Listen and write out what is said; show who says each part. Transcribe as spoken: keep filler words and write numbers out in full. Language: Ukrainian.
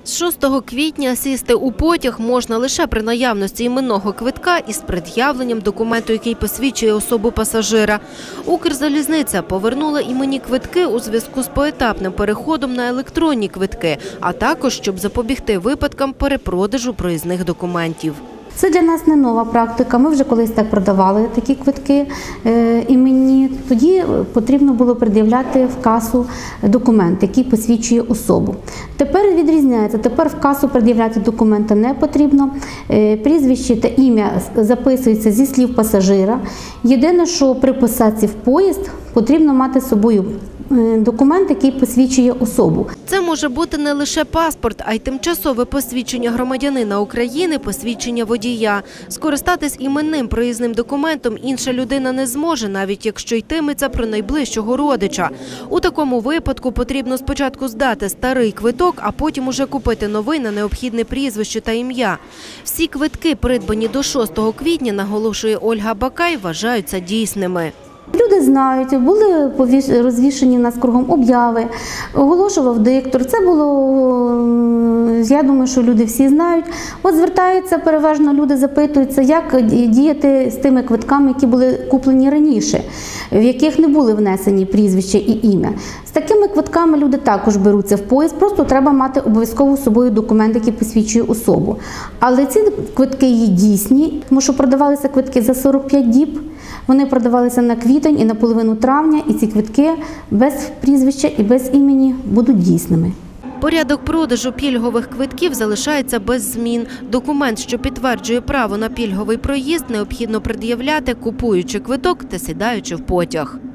Speaker 1: З шостого квітня сісти у потяг можна лише при наявності іменного квитка із пред'явленням документу, який посвідчує особу пасажира. Укрзалізниця повернула іменні квитки у зв'язку з поетапним переходом на електронні квитки, а також, щоб запобігти випадкам перепродажу проїзних документів.
Speaker 2: Це для нас не нова практика. Ми вже колись так продавали такі квитки іменні. Тоді потрібно було пред'являти в касу документ, який посвідчує особу. Тепер відрізняється. Тепер в касу пред'являти документи не потрібно. Прізвище та ім'я записується зі слів пасажира. Єдине, що при посадці в поїзд потрібно мати з собою документ, який посвідчує особу.
Speaker 1: Це може бути не лише паспорт, а й тимчасове посвідчення громадянина України, посвідчення водія. Скористатись іменним проїзним документом інша людина не зможе, навіть якщо йтиметься про найближчого родича. У такому випадку потрібно спочатку здати старий квиток, а потім уже купити новий на необхідне прізвище та ім'я. Всі квитки, придбані до шостого квітня, наголошує Ольга Бакай, вважаються дійсними.
Speaker 2: Люди знають, були розвішені в нас кругом обяви, оголошував диктор. Це було, я думаю, що люди всі знають. От звертаються переважно, люди запитуються, як діяти з тими квитками, які були куплені раніше, в яких не були внесені прізвище і ім'я. З такими квитками люди також беруться в поїзд, просто треба мати обов'язково з собою документ, який посвідчує особу. Але ці квитки є дійсні, тому що продавалися квитки за сорок п'ять діб. Вони продавалися на квітень і на половину травня, і ці квитки без прізвища і без імені будуть дійсними.
Speaker 1: Порядок продажу пільгових квитків залишається без змін. Документ, що підтверджує право на пільговий проїзд, необхідно пред'являти, купуючи квиток та сідаючи в потяг.